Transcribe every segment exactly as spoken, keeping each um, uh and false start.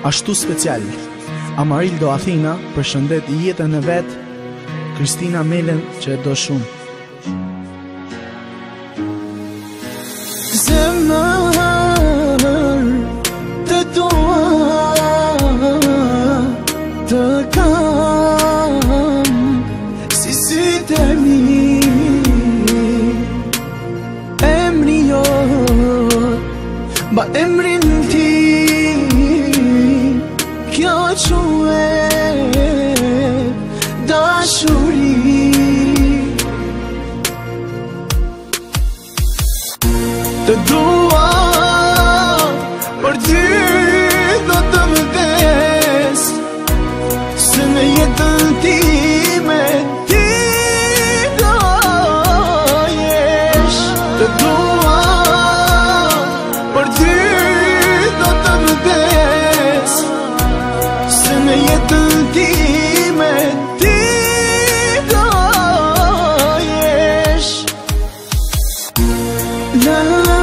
ashtu special. Amarildo Athina përshëndet jetën e vet Kristina Melen që e do shumë. Zemër të dua të kam si sytë e mi, emri jot ba emrin ti, kjo quhet dashuri. Të dua për ty do të vdes, se në jetën time ti do jesh. Të dua për ty do të vdes, se në jetën time ti do jesh. La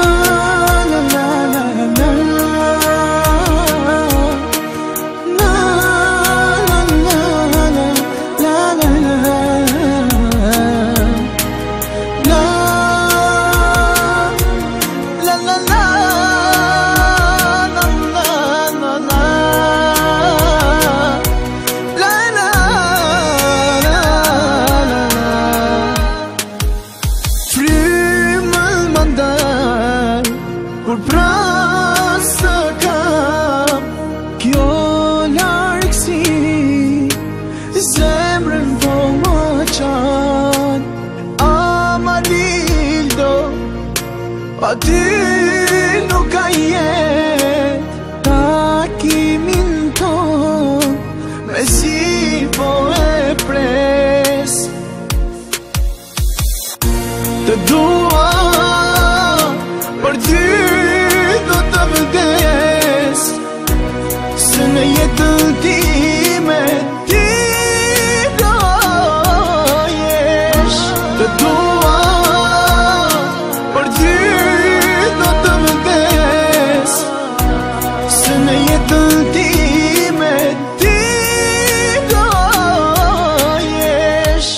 kur prasë kam kjo largësi, zemrën po më qan. Amarildo, pa ty nuk ka jet, takimin ton me si po e pres. Të dua për ty do të vdes, se në jetën time ti do jesh. Të dua për ty do të vdes, se në jetën time ti do jesh.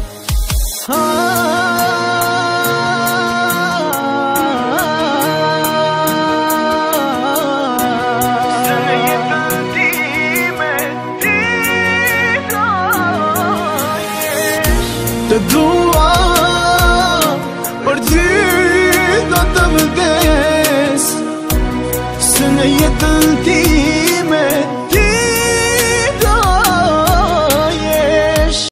Të dua për ty do të vdes, se në jetën time